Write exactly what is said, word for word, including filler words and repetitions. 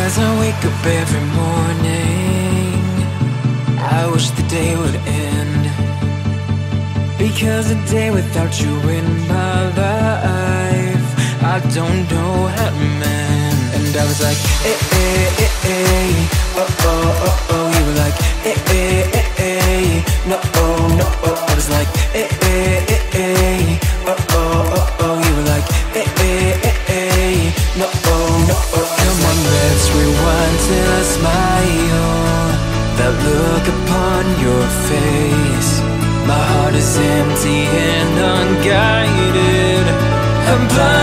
As I wake up every morning, I wish the day would end, because a day without you in my life, I don't know how to mend. And I was like, eh, eh, eh, eh, oh, oh, oh, oh. You were like, eh, eh, eh, eh, no, oh, no, oh. I was like, eh, eh, eh, eh, oh, oh, oh, oh. You were like, eh, eh, eh, eh, no, oh, no, oh. Come on, let's rewind till I smile. That look upon your face, my heart is empty and unguided. I'm blind.